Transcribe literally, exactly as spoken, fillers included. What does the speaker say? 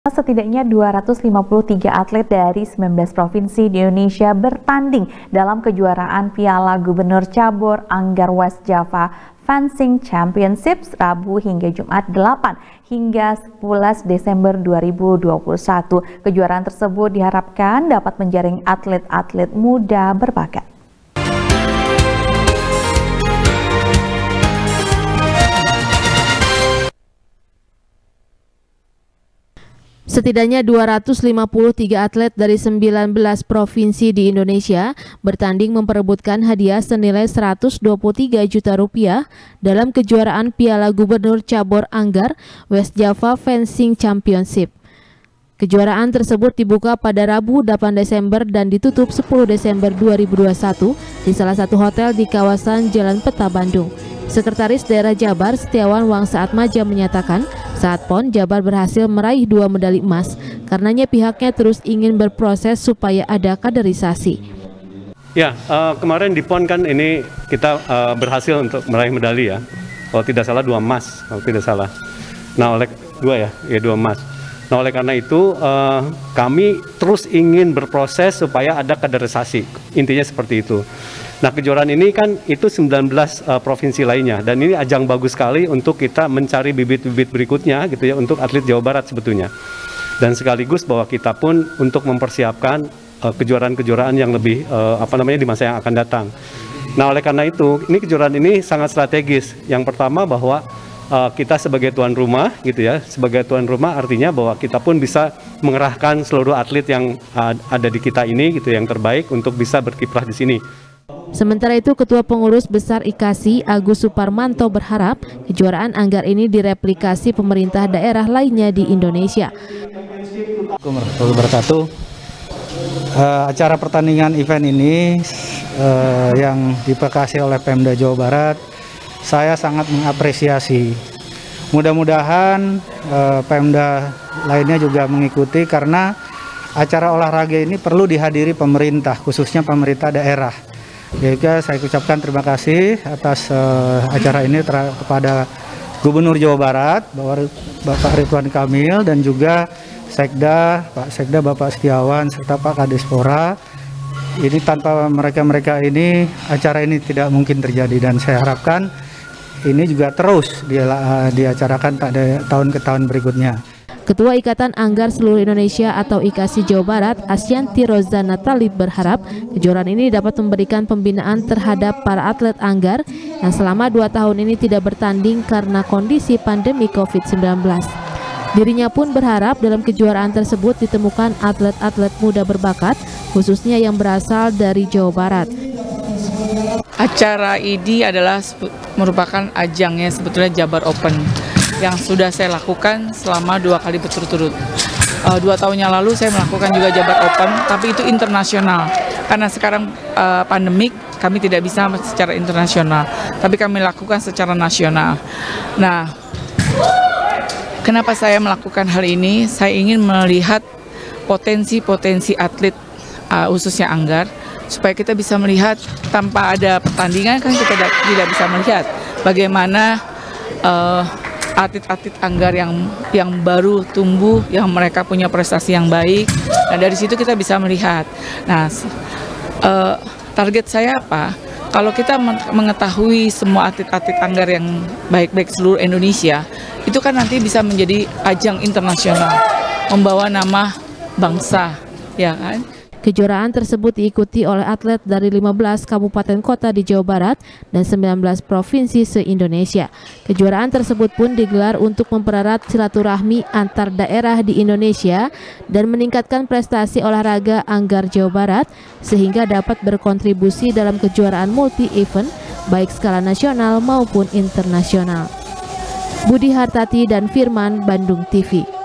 Setidaknya dua ratus lima puluh tiga atlet dari sembilan belas provinsi di Indonesia bertanding dalam kejuaraan Piala Gubernur Cabur Anggar West Java Fencing Championships Rabu hingga Jumat delapan hingga sebelas Desember dua ribu dua puluh satu. Kejuaraan tersebut diharapkan dapat menjaring atlet-atlet muda berbakat. Setidaknya dua ratus lima puluh tiga atlet dari sembilan belas provinsi di Indonesia bertanding memperebutkan hadiah senilai seratus dua puluh tiga juta rupiah dalam kejuaraan Piala Gubernur Cabur Anggar West Java Fencing Championship. Kejuaraan tersebut dibuka pada Rabu delapan Desember dan ditutup sepuluh Desember dua ribu dua puluh satu di salah satu hotel di kawasan Jalan Peta, Bandung. Sekretaris Daerah Jabar Setiawan Wangsa Atmaja menyatakan saat P O N Jabar berhasil meraih dua medali emas, karenanya pihaknya terus ingin berproses supaya ada kaderisasi. Ya, uh, kemarin di P O N kan ini kita uh, berhasil untuk meraih medali ya, kalau tidak salah dua emas, kalau tidak salah. Nah oleh dua ya, ya dua emas. Nah oleh karena itu uh, kami terus ingin berproses supaya ada kaderisasi, intinya seperti itu. Nah kejuaraan ini kan itu sembilan belas uh, provinsi lainnya dan ini ajang bagus sekali untuk kita mencari bibit-bibit berikutnya gitu ya untuk atlet Jawa Barat sebetulnya. Dan sekaligus bahwa kita pun untuk mempersiapkan kejuaraan-kejuaraan uh, yang lebih uh, apa namanya di masa yang akan datang. Nah oleh karena itu ini kejuaraan ini sangat strategis. Yang pertama bahwa uh, kita sebagai tuan rumah gitu ya, sebagai tuan rumah artinya bahwa kita pun bisa mengerahkan seluruh atlet yang uh, ada di kita ini gitu yang terbaik untuk bisa berkiprah di sini. Sementara itu, Ketua Pengurus Besar I K A S I Agus Suparmanto berharap kejuaraan Anggar ini direplikasi pemerintah daerah lainnya di Indonesia. Assalamualaikum warahmatullahi wabarakatuh. Uh, acara pertandingan event ini uh, yang diperkasi oleh Pemda Jawa Barat, saya sangat mengapresiasi. Mudah-mudahan uh, Pemda lainnya juga mengikuti karena acara olahraga ini perlu dihadiri pemerintah, khususnya pemerintah daerah. Jadi saya ucapkan terima kasih atas uh, acara ini kepada Gubernur Jawa Barat, Bapak Ridwan Kamil, dan juga Sekda, Pak Sekda Bapak Setiawan, serta Pak Kadespora. Ini tanpa mereka-mereka ini, acara ini tidak mungkin terjadi dan saya harapkan ini juga terus di, uh, diacarakan pada tahun ke tahun berikutnya. Ketua Ikatan Anggar Seluruh Indonesia atau I K A S I Jawa Barat, Asyanti Rozana Talib berharap kejuaraan ini dapat memberikan pembinaan terhadap para atlet Anggar yang selama dua tahun ini tidak bertanding karena kondisi pandemi COVID sembilan belas. Dirinya pun berharap dalam kejuaraan tersebut ditemukan atlet-atlet muda berbakat, khususnya yang berasal dari Jawa Barat. Acara ini adalah merupakan ajangnya sebetulnya Jabar Open yang sudah saya lakukan selama dua kali berturut-turut. Uh, dua tahun yang lalu saya melakukan juga Jabar Open, tapi itu internasional. Karena sekarang uh, pandemik, kami tidak bisa secara internasional, tapi kami lakukan secara nasional. Nah, kenapa saya melakukan hal ini? Saya ingin melihat potensi-potensi atlet, uh, khususnya Anggar, supaya kita bisa melihat tanpa ada pertandingan kan kita tidak bisa melihat bagaimana uh, atlet-atlet Anggar yang yang baru tumbuh, yang mereka punya prestasi yang baik. Nah dari situ kita bisa melihat. Nah uh, target saya apa? Kalau kita mengetahui semua atlet-atlet Anggar yang baik-baik seluruh Indonesia, itu kan nanti bisa menjadi ajang internasional, membawa nama bangsa, ya kan? Kejuaraan tersebut diikuti oleh atlet dari lima belas kabupaten kota di Jawa Barat dan sembilan belas provinsi se-Indonesia. Kejuaraan tersebut pun digelar untuk mempererat silaturahmi antar daerah di Indonesia dan meningkatkan prestasi olahraga Anggar Jawa Barat sehingga dapat berkontribusi dalam kejuaraan multi-event baik skala nasional maupun internasional. Budi Hartati dan Firman, Bandung T V.